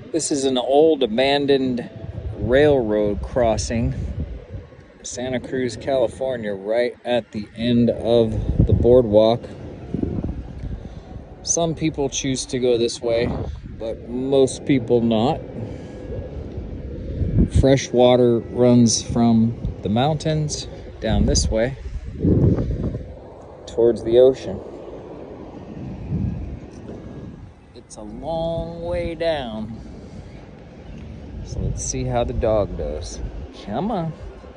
This is an old abandoned railroad crossing, Santa Cruz, California, right at the end of the boardwalk. Some people choose to go this way, but most people not. Fresh water runs from the mountains down this way towards the ocean. It's a long way down. So let's see how the dog does. Come on.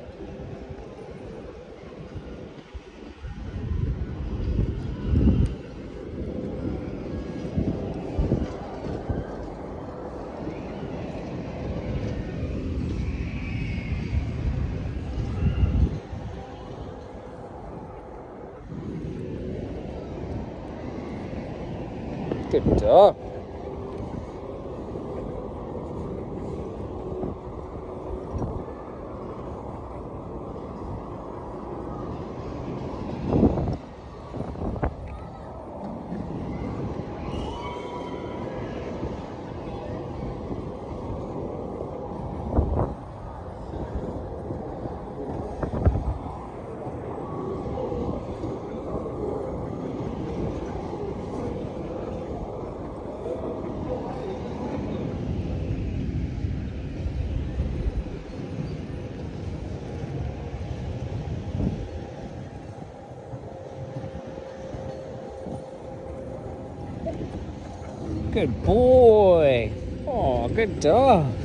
Good dog. Good boy. Oh, good dog.